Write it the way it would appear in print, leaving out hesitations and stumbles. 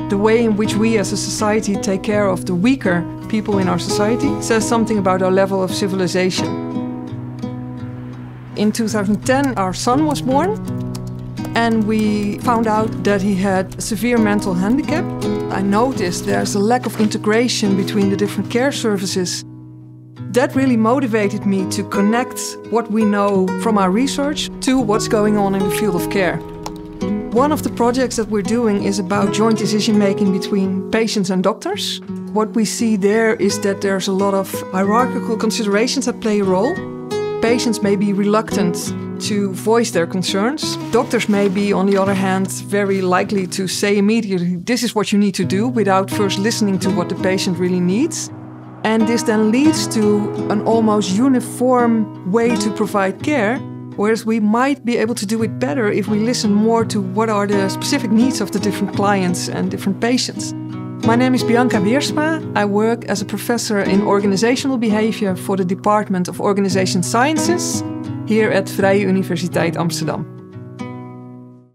The way in which we as a society take care of the weaker people in our society says something about our level of civilization. In 2010, our son was born, and we found out that he had a severe mental handicap. I noticed there's a lack of integration between the different care services. That really motivated me to connect what we know from our research to what's going on in the field of care. One of the projects that we're doing is about joint decision-making between patients and doctors. What we see there is that there's a lot of hierarchical considerations that play a role. Patients may be reluctant to voice their concerns. Doctors may be, on the other hand, very likely to say immediately, this is what you need to do, without first listening to what the patient really needs. And this then leads to an almost uniform way to provide care, whereas we might be able to do it better if we listen more to what are the specific needs of the different clients and different patients. My name is Bianca Wiersma. I work as a professor in organizational behavior for the Department of Organization Sciences here at Vrije Universiteit Amsterdam.